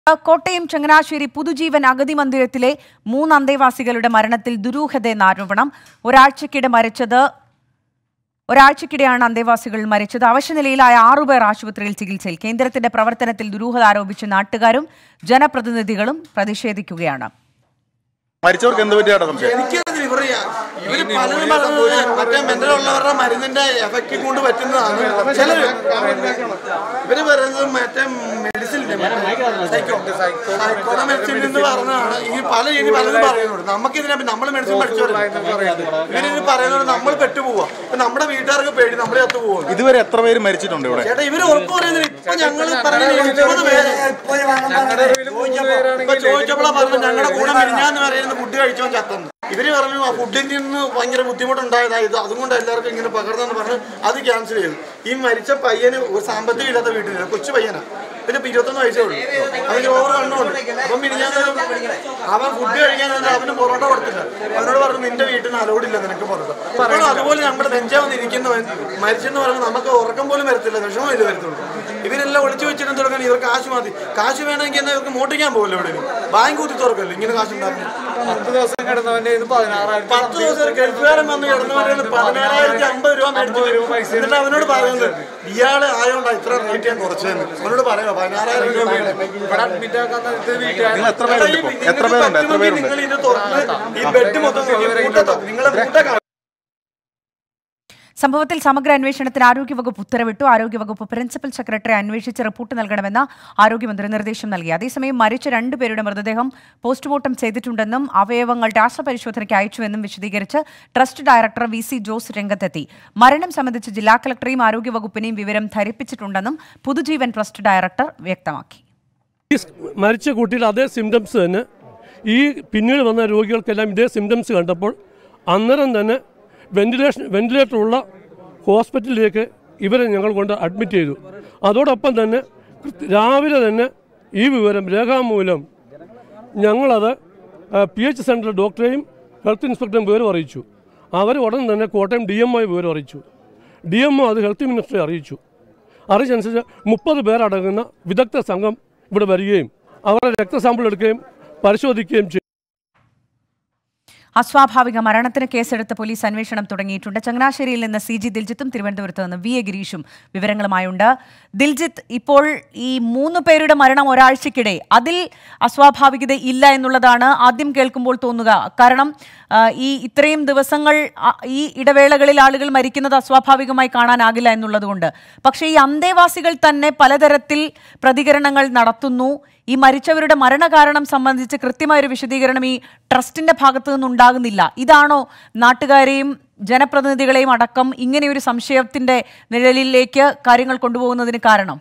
കോട്ടയം ചങ്ങനാശ്ശേരി പുതുജീവൻ അഗതി മന്ദിരത്തിലെ 3 അന്തേവാസികളുടെ മരണത്തിൽ ദുരൂഹതയെന്ന ആരോപണം. ഒരാഴ്ചക്കിടെയാണ് അന്തേവാസികൾ മരിച്ചത്. അവശനിലയിലായ 6 പേർ ആശുപത്രിയിൽ ചികിത്സയിൽ. കേന്ദ്രത്തിന്റെ പ്രവർത്തനത്തിൽ ദുരൂഹത ആരോപിച്ച് നാട്ടുകാരും ജനപ്രതിനിധികളും പ്രതിഷേധിക്കുകയാണ്. മരിച്ചവർക്ക് എന്ത് പറ്റിയാണ് സംശയം? ഇവര് പലരും മറ്റേ മെന്റലുള്ളവരുടെ മരുന്നിന്റെ എഫക്റ്റ് കൊണ്ട് പറ്റുന്നതാണ്. ചിലര് ഇവര് പറയുന്നത് മറ്റേ മെഡിസിൻ സൈക്കോ മെഡിസിൻ എന്ന് പറഞ്ഞതാണ്. ഈ പല രീതി പലരും പറയുന്നുണ്ട്. നമുക്കിതിനെ നമ്മൾ മെഡിസിൻ പഠിച്ചവരാണ്. ഇവരിത് പറയുന്നത് നമ്മൾ പെട്ടുപോവാ. ഇപ്പൊ നമ്മുടെ വീട്ടുകാർക്ക് പേടി നമ്മൾ ചത്തു പോവാ. ഇതുവരെ എത്ര പേര് മരിച്ചിട്ടുണ്ട് ഇവിടെ? ചേട്ടാ ഇവര് ഉറപ്പ് പറയുന്നത് ഇപ്പൊ ഞങ്ങൾ ചോദിച്ചപ്പോഴാ പറഞ്ഞു ഞങ്ങളുടെ കൂടെ മിനിഞ്ഞാന്ന് പറയുന്നത് ഫുഡ് കഴിച്ചോ ചത്തെന്ന്. ഇവര് പറഞ്ഞു ആ ഫുഡിൽ നിന്ന് ഭയങ്കര ബുദ്ധിമുട്ടുണ്ടായതായത് അതുകൊണ്ട് എല്ലാവർക്കും ഇങ്ങനെ പകർന്നെന്ന് പറഞ്ഞ് അത് ക്യാൻസൽ ചെയ്തു. ഈ മരിച്ച പയ്യന് ഒരു സാമ്പത്തികം ഇല്ലാത്ത വീട്ടിലില്ല, കൊച്ചു പയ്യനാ, പിന്നെ 21 വയസ്സേ ഉള്ളൂ. അവന് ഓവർ കണ്ണുണ്ട്. അപ്പം അവൻ ഫുഡ് കഴിക്കാൻ അവന് പൊറോട്ട കൊടുത്തില്ല. അവനോട് പറഞ്ഞു നിന്റെ വീട്ടിൽ നിന്ന് അലോഡില്ല നിനക്ക് പൊറോട്ട. അപ്പോഴും അതുപോലെ നമ്മുടെ നെഞ്ചാവന്ന് ഇരിക്കുന്നവൻ മരിച്ചെന്ന് പറയുമ്പോൾ നമുക്ക് ഉറക്കം പോലും വരത്തില്ല, വിഷമമില്ല വരത്തുള്ളൂ. ഇവരെല്ലാം ഒളിച്ചു വെച്ചിട്ട് തുടങ്ങാൻ ഇവർക്ക് കാശ് മതി. കാശ് വേണമെങ്കിൽ എന്നാൽ ഇവർക്ക് മോട്ടിക്കാൻ പോകില്ല. ഇവിടെ ബാങ്ക് കൂട്ടി തുറക്കല്ലോ ഇങ്ങനെ കാശ് ഉണ്ടാക്കി. 10 ദിവസം കിടന്നവന്റെ 10 ദിവസം ഗൾഫുകാരൻ വന്ന് കിടന്നവരുടെ 14,050 രൂപ മേടിച്ചു വരും. എന്നിട്ട് അവനോട് പറയുന്നത് ഇയാള് ആയതുകൊണ്ടാണ് ഇത്ര റേറ്റ് ഞാൻ കുറച്ചതെന്ന്. അവനോട് പറയാം 14,000 രൂപ നിങ്ങൾ ഇത് തുറന്ന് ഈ ബെഡ് മൊത്തം നിങ്ങളെ സംഭവത്തിൽ സമഗ്ര അന്വേഷണത്തിന് ആരോഗ്യവകുപ്പ് ഉത്തരവിട്ടു. ആരോഗ്യവകുപ്പ് പ്രിൻസിപ്പൽ സെക്രട്ടറി അന്വേഷിച്ച് റിപ്പോർട്ട് നൽകണമെന്ന് ആരോഗ്യമന്ത്രി നിർദ്ദേശം നൽകി. അതേസമയം മരിച്ച 2 പേരുടെ മൃതദേഹം പോസ്റ്റ്മോർട്ടം ചെയ്തിട്ടുണ്ടെന്നും അവയവങ്ങൾ രാസപരിശോധനയ്ക്ക് അയച്ചുവെന്നും വിശദീകരിച്ച് ട്രസ്റ്റ് ഡയറക്ടർ VC ജോസ് രംഗത്തെത്തി. മരണം സംബന്ധിച്ച് ജില്ലാ കളക്ടറെയും ആരോഗ്യവകുപ്പിനെയും വിവരം ധരിപ്പിച്ചിട്ടുണ്ടെന്നും പുതുജീവൻ ട്രസ്റ്റ് ഡയറക്ടർ വ്യക്തമാക്കി. മരിച്ച കുട്ടിയിൽ അതേ സിംറ്റംസ് തന്നെ ഈ പിന്നീട് വന്ന രോഗികൾക്കെല്ലാം ഇതേ സിംറ്റംസ് കണ്ടപ്പോൾ അന്നേരം തന്നെ വെന്റിലേറ്ററുള്ള ഹോസ്പിറ്റലിലേക്ക് ഇവരെ ഞങ്ങൾ കൊണ്ട് അഡ്മിറ്റ് ചെയ്തു. അതോടൊപ്പം തന്നെ രാവിലെ തന്നെ ഈ വിവരം രേഖാമൂലം ഞങ്ങളത് PH സെൻറ്റർ ഡോക്ടറെയും ഹെൽത്ത് ഇൻസ്പെക്ടറെയും വിവരം അറിയിച്ചു. അവർ ഉടൻ തന്നെ കോട്ടയം DMO വിവരം അറിയിച്ചു. DMO അത് ഹെൽത്ത് മിനിസ്റ്ററെ അറിയിച്ചു. അറിയിച്ചനുസരിച്ച് 30 പേരടങ്ങുന്ന വിദഗ്ധ സംഘം ഇവിടെ വരികയും അവരുടെ രക്തസാമ്പിൾ എടുക്കുകയും പരിശോധിക്കുകയും ചെയ്തു. അസ്വാഭാവിക മരണത്തിന് കേസെടുത്ത് പോലീസ് അന്വേഷണം തുടങ്ങിയിട്ടുണ്ട്. ചങ്ങനാശ്ശേരിയിൽ നിന്ന് CG ദിൽജിത്തും തിരുവനന്തപുരത്ത് നിന്ന് VA ഗിരീഷും വിവരങ്ങളുമായുണ്ട്. ദിൽജിത്ത്, ഇപ്പോൾ ഈ 3 പേരുടെ മരണം ഒരാഴ്ചക്കിടെ അതിൽ അസ്വാഭാവികത ഇല്ല എന്നുള്ളതാണ് ആദ്യം കേൾക്കുമ്പോൾ തോന്നുക. കാരണം ഈ ഇത്രയും ദിവസങ്ങൾ ഈ ഇടവേളകളിൽ ആളുകൾ മരിക്കുന്നത് അസ്വാഭാവികമായി കാണാനാകില്ല എന്നുള്ളതുകൊണ്ട്. പക്ഷേ ഈ അന്തേവാസികൾ തന്നെ പലതരത്തിൽ പ്രതികരണങ്ങൾ നടത്തുന്നു. ഈ മരിച്ചവരുടെ മരണകാരണം സംബന്ധിച്ച് കൃത്യമായൊരു വിശദീകരണം ഈ ട്രസ്റ്റിന്റെ ഭാഗത്തു നിന്നുണ്ടാകുന്നില്ല. ഇതാണോ നാട്ടുകാരെയും ജനപ്രതിനിധികളെയും അടക്കം ഇങ്ങനെയൊരു സംശയത്തിന്റെ നിഴലിലേക്ക് കാര്യങ്ങൾ കൊണ്ടുപോകുന്നതിന് കാരണം?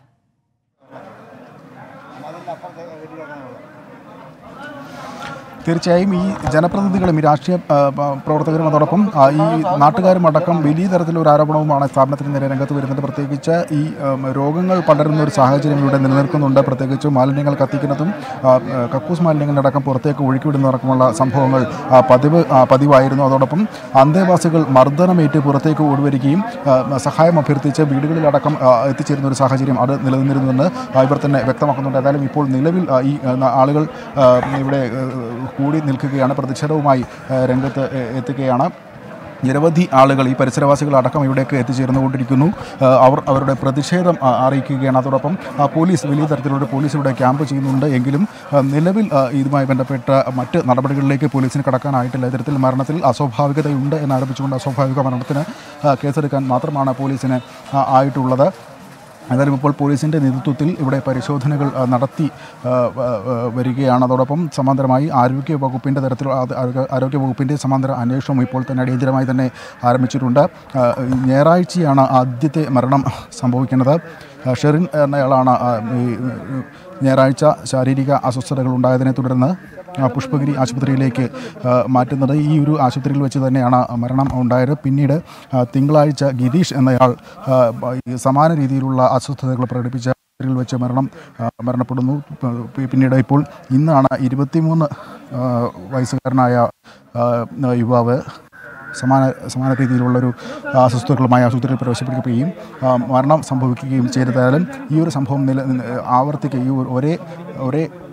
തീർച്ചയായും ഈ ജനപ്രതിനിധികളും ഈ രാഷ്ട്രീയ പ്രവർത്തകരും അതോടൊപ്പം ഈ നാട്ടുകാരും അടക്കം വലിയ തരത്തിലൊരു ആരോപണവുമാണ് സ്ഥാപനത്തിന് നേരെ രംഗത്ത് വരുന്നത്. പ്രത്യേകിച്ച് ഈ രോഗങ്ങൾ പടരുന്ന ഒരു സാഹചര്യം ഇവിടെ നിലനിൽക്കുന്നുണ്ട്. പ്രത്യേകിച്ച് മാലിന്യങ്ങൾ കത്തിക്കുന്നതും കക്കൂസ് മാലിന്യങ്ങളടക്കം പുറത്തേക്ക് ഒഴുക്കിവിടുന്നതടക്കമുള്ള സംഭവങ്ങൾ പതിവായിരുന്നു. അതോടൊപ്പം അന്തേവാസികൾ മർദ്ദനമേറ്റ് പുറത്തേക്ക് ഓടിവരികയും സഹായം അഭ്യർത്ഥിച്ച് വീടുകളിലടക്കം എത്തിച്ചേരുന്ന ഒരു സാഹചര്യം അത് നിലനിന്നിരുന്നുവെന്ന് ഇവർ തന്നെ വ്യക്തമാക്കുന്നുണ്ട്. ഏതായാലും ഇപ്പോൾ നിലവിൽ ഈ ആളുകൾ ഇവിടെ കൂടി നിൽക്കുകയാണ്, പ്രതിഷേധവുമായി രംഗത്ത് എത്തുകയാണ്. നിരവധി ആളുകൾ ഈ പരിസരവാസികളടക്കം ഇവിടേക്ക് എത്തിച്ചേർന്നുകൊണ്ടിരിക്കുന്നു. അവരുടെ പ്രതിഷേധം അറിയിക്കുകയാണ്. അതോടൊപ്പം പോലീസ് വലിയ തരത്തിലുള്ള പോലീസ് ഇവിടെ ക്യാമ്പ് ചെയ്യുന്നുണ്ട്. എങ്കിലും നിലവിൽ ഇതുമായി ബന്ധപ്പെട്ട മറ്റ് നടപടികളിലേക്ക് പോലീസിന് കടക്കാനായിട്ടില്ല. ഇത്തരത്തിൽ മരണത്തിൽ അസ്വാഭാവികതയുണ്ട് എന്നാരോപിച്ചുകൊണ്ട് അസ്വാഭാവിക മരണത്തിന് കേസെടുക്കാൻ മാത്രമാണ് പോലീസിന് ആയിട്ടുള്ളത്. ഏതായാലും ഇപ്പോൾ പോലീസിൻ്റെ നേതൃത്വത്തിൽ ഇവിടെ പരിശോധനകൾ നടത്തി വരികയാണ്. അതോടൊപ്പം സമാന്തരമായി ആരോഗ്യവകുപ്പിൻ്റെ സമാന്തര അന്വേഷണം ഇപ്പോൾ തന്നെ അടിയന്തരമായി തന്നെ ആരംഭിച്ചിട്ടുണ്ട്. ഞായറാഴ്ചയാണ് ആദ്യത്തെ മരണം സംഭവിക്കുന്നത്. ഷെറിൻ എന്നയാളാണ് ഞായറാഴ്ച ശാരീരിക അസ്വസ്ഥതകൾ ഉണ്ടായതിനെ തുടർന്ന് പുഷ്പഗിരി ആശുപത്രിയിലേക്ക് മാറ്റുന്നത്. ഈ ഒരു ആശുപത്രിയിൽ വെച്ച് തന്നെയാണ് മരണം ഉണ്ടായത്. പിന്നീട് തിങ്കളാഴ്ച ഗിരീഷ് എന്നയാൾ സമാന രീതിയിലുള്ള അസ്വസ്ഥതകൾ പ്രകടിപ്പിച്ച വെച്ച് മരണപ്പെടുന്നു. പിന്നീട് ഇപ്പോൾ ഇന്നാണ് 23 വയസ്സുകാരനായ യുവാവ് സമാന രീതിയിലുള്ളൊരു അസ്വസ്ഥതകളുമായി ആശുപത്രിയിൽ പ്രവേശിപ്പിക്കുകയും മരണം സംഭവിക്കുകയും ചെയ്തതായാലും ഈ ഒരു സംഭവം ആവർത്തിക്കുകയും ഒരേ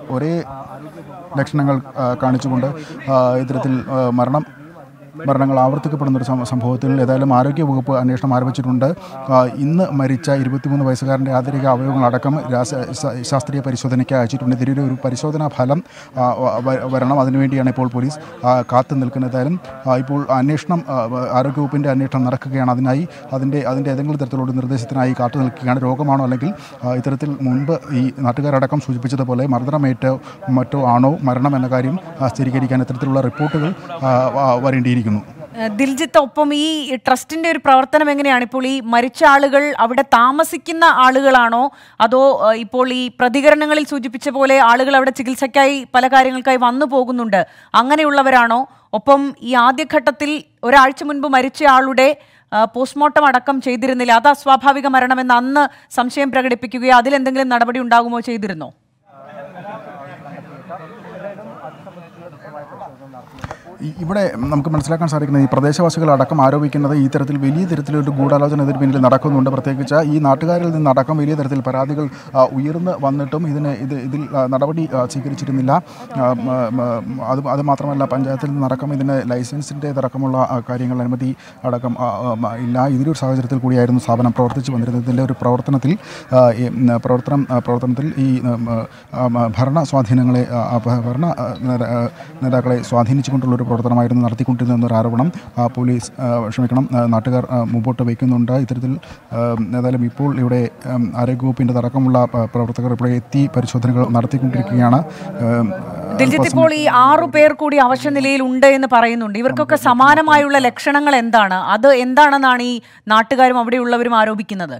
ഒരേ ലക്ഷണങ്ങൾ കാണിച്ചുകൊണ്ട് ഇത്തരത്തിൽ മരണങ്ങൾ ആവർത്തിക്കപ്പെടുന്ന ഒരു സംഭവത്തിൽ ഏതായാലും ആരോഗ്യവകുപ്പ് അന്വേഷണം ആരംഭിച്ചിട്ടുണ്ട്. ഇന്ന് മരിച്ച 23 വയസ്സുകാരൻ്റെ ആന്തരിക അവയവങ്ങളടക്കം ശാസ്ത്രീയ പരിശോധനയ്ക്ക് അയച്ചിട്ടുണ്ട്. ഇതിലൊരു ഒരു പരിശോധനാ ഫലം വരണം. അതിനുവേണ്ടിയാണ് ഇപ്പോൾ പോലീസ് കാത്തു നിൽക്കുന്നത്. ഏതായാലും ഇപ്പോൾ അന്വേഷണം ആരോഗ്യവകുപ്പിൻ്റെ അന്വേഷണം നടക്കുകയാണ്. അതിൻ്റെ ഏതെങ്കിലും തരത്തിലുള്ള നിർദ്ദേശത്തിനായി കാത്തു നിൽക്കുകയാണ്. രോഗമാണോ അല്ലെങ്കിൽ ഇത്തരത്തിൽ മുൻപ് ഈ നാട്ടുകാരടക്കം സൂചിപ്പിച്ചതുപോലെ മർദ്ദനമേറ്റോ മറ്റോ ആണോ മരണം എന്ന കാര്യം സ്ഥിരീകരിക്കാൻ ഇത്തരത്തിലുള്ള റിപ്പോർട്ടുകൾ വരേണ്ടിയിരിക്കുന്നു. ദിൽജിത്ത്, ഒപ്പം ഈ ട്രസ്റ്റിന്റെ ഒരു പ്രവർത്തനം എങ്ങനെയാണ്? ഇപ്പോൾ ഈ മരിച്ച ആളുകൾ അവിടെ താമസിക്കുന്ന ആളുകളാണോ, അതോ ഇപ്പോൾ ഈ പ്രതികരണങ്ങളിൽ സൂചിപ്പിച്ച പോലെ ആളുകൾ അവിടെ ചികിത്സയ്ക്കായി പല കാര്യങ്ങൾക്കായി വന്നു പോകുന്നുണ്ട്, അങ്ങനെയുള്ളവരാണോ? ഒപ്പം ഈ ആദ്യഘട്ടത്തിൽ ഒരാഴ്ച മുൻപ് മരിച്ച ആളുടെ പോസ്റ്റ്മോർട്ടം അടക്കം ചെയ്തിരുന്നില്ല, അത് അസ്വാഭാവിക മരണമെന്ന് അന്ന് സംശയം പ്രകടിപ്പിക്കുകയോ അതിലെന്തെങ്കിലും നടപടി ഉണ്ടാകുമോ ചെയ്തിരുന്നോ? ഇവിടെ നമുക്ക് മനസ്സിലാക്കാൻ സാധിക്കുന്നത് ഈ പ്രദേശവാസികളടക്കം ആരോപിക്കുന്നത് ഈ തരത്തിൽ വലിയ തരത്തിലൊരു ഗൂഢാലോചന ഇതിന് പിന്നിൽ നടക്കുന്നുണ്ട്. പ്രത്യേകിച്ച് ഈ നാട്ടുകാരിൽ നിന്നടക്കം വലിയ തരത്തിൽ പരാതികൾ ഉയർന്നു വന്നിട്ടും ഇതിൽ നടപടി സ്വീകരിച്ചിരുന്നില്ല. അത് മാത്രമല്ല പഞ്ചായത്തിൽ നിന്നടക്കം ഇതിന് ലൈസൻസിൻ്റേതടക്കമുള്ള കാര്യങ്ങൾ അനുമതി അടക്കം ഇല്ല. ഇതിലൊരു സാഹചര്യത്തിൽ കൂടിയായിരുന്നു സ്ഥാപനം പ്രവർത്തിച്ചു വന്നിരുന്നത്. ഇതിൻ്റെ ഒരു പ്രവർത്തനത്തിൽ ഈ ഭരണ നേതാക്കളെ സ്വാധീനിച്ചുകൊണ്ടുള്ളൊരു പ്രവർത്തനമായിരുന്നു നടത്തിക്കൊണ്ടിരുന്നൊരു ആരോപണം നാട്ടുകാർ മുമ്പോട്ട് വയ്ക്കുന്നുണ്ട്. ഇത്തരത്തിൽ ഏതായാലും ഇപ്പോൾ ഇവിടെ ആരോഗ്യവകുപ്പിൻ്റെ അടക്കമുള്ള പ്രവർത്തകർ ഇവിടെ എത്തി പരിശോധനകൾ നടത്തിക്കൊണ്ടിരിക്കുകയാണ്. ദിൽജിത്ത്, ഇപ്പോൾ ഈ 6 പേർ കൂടി അവശനിലയിൽ ഉണ്ട് എന്ന് പറയുന്നുണ്ട്. ഇവർക്കൊക്കെ സമാനമായുള്ള ലക്ഷണങ്ങൾ എന്താണ്? അത് എന്താണെന്നാണ് ഈ നാട്ടുകാരും അവിടെയുള്ളവരും ആരോപിക്കുന്നത്?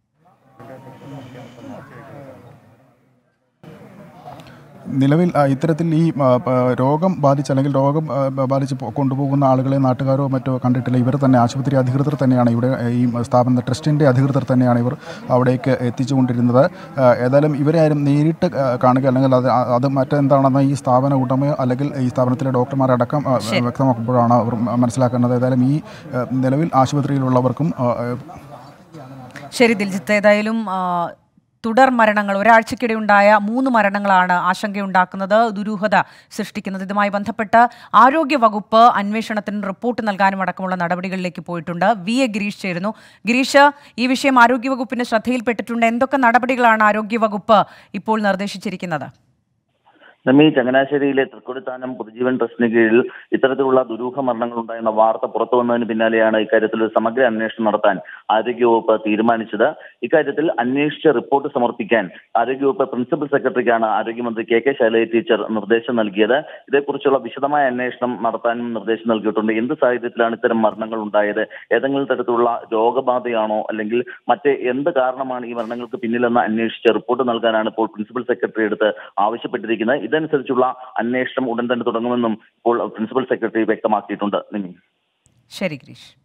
നിലവിൽ ഇത്തരത്തിൽ ഈ രോഗം ബാധിച്ച് കൊണ്ടുപോകുന്ന ആളുകളെ നാട്ടുകാരോ മറ്റോ കണ്ടിട്ടില്ല. ഇവർ തന്നെ ആശുപത്രി അധികൃതർ തന്നെയാണ് ഇവിടെ ഈ സ്ഥാപന ട്രസ്റ്റിൻ്റെ അധികൃതർ തന്നെയാണ് ഇവർ അവിടേക്ക് എത്തിച്ചുകൊണ്ടിരുന്നത്. ഏതായാലും ഇവരെ ആരും നേരിട്ട് കാണുക അല്ലെങ്കിൽ അത് മറ്റെന്താണെന്ന് ഈ സ്ഥാപന ഉടമയോ അല്ലെങ്കിൽ ഈ സ്ഥാപനത്തിലെ ഡോക്ടർമാരടക്കം വ്യക്തമാക്കുമ്പോഴാണ് അവർ മനസ്സിലാക്കുന്നത്. ഏതായാലും ഈ നിലവിൽ ആശുപത്രിയിലുള്ളവർക്കും ശരി ദിൽജിത്ത്, ഏതായാലും തുടർ മരണങ്ങൾ ഒരാഴ്ചക്കിടെ ഉണ്ടായ 3 മരണങ്ങളാണ് ആശങ്കയുണ്ടാക്കുന്നത്, ദുരൂഹത സൃഷ്ടിക്കുന്നത്. ഇതുമായി ബന്ധപ്പെട്ട് ആരോഗ്യവകുപ്പ് അന്വേഷണത്തിന് റിപ്പോർട്ട് നൽകാനും അടക്കമുള്ള നടപടികളിലേക്ക് പോയിട്ടുണ്ട്. VA ഗിരീഷ് ചേരുന്നു. ഗിരീഷ്, ഈ വിഷയം ആരോഗ്യവകുപ്പിന്റെ ശ്രദ്ധയിൽപ്പെട്ടിട്ടുണ്ട്. എന്തൊക്കെ നടപടികളാണ് ആരോഗ്യവകുപ്പ് ഇപ്പോൾ നിർദ്ദേശിച്ചിരിക്കുന്നത്? നമ്മി ചങ്ങനാശ്ശേരിയിലെ തൃക്കൊടിത്താനം പുതുജീവൻ ട്രസ്റ്റിന് കീഴിൽ ഇത്തരത്തിലുള്ള ദുരൂഹ മരണങ്ങൾ ഉണ്ടായെന്ന വാർത്ത പുറത്തു വന്നതിന് പിന്നാലെയാണ് ഇക്കാര്യത്തിൽ ഒരു സമഗ്ര അന്വേഷണം നടത്താൻ ആരോഗ്യവകുപ്പ് തീരുമാനിച്ചത്. ഇക്കാര്യത്തിൽ അന്വേഷിച്ച റിപ്പോർട്ട് സമർപ്പിക്കാൻ ആരോഗ്യവകുപ്പ് പ്രിൻസിപ്പൽ സെക്രട്ടറിക്കാണ് ആരോഗ്യമന്ത്രി KK ശൈലജ ടീച്ചർ നിർദ്ദേശം നൽകിയത്. ഇതേക്കുറിച്ചുള്ള വിശദമായ അന്വേഷണം നടത്താനും നിർദ്ദേശം നൽകിയിട്ടുണ്ട്. എന്ത് സാഹചര്യത്തിലാണ് ഇത്തരം മരണങ്ങൾ ഉണ്ടായത്, ഏതെങ്കിലും തരത്തിലുള്ള രോഗബാധയാണോ അല്ലെങ്കിൽ മറ്റ് എന്ത് കാരണമാണ് ഈ മരണങ്ങൾക്ക് പിന്നിലെന്ന് അന്വേഷിച്ച് റിപ്പോർട്ട് നൽകാനാണ് ഇപ്പോൾ പ്രിൻസിപ്പൽ സെക്രട്ടറി അടുത്ത് ആവശ്യപ്പെട്ടിരിക്കുന്നത്. ഇതനുസരിച്ചുള്ള അന്വേഷണം ഉടൻ തന്നെ തുടങ്ങുമെന്നും ഇപ്പോൾ പ്രിൻസിപ്പൽ സെക്രട്ടറി വ്യക്തമാക്കിയിട്ടുണ്ട്. ശരി ഗിരീഷ്.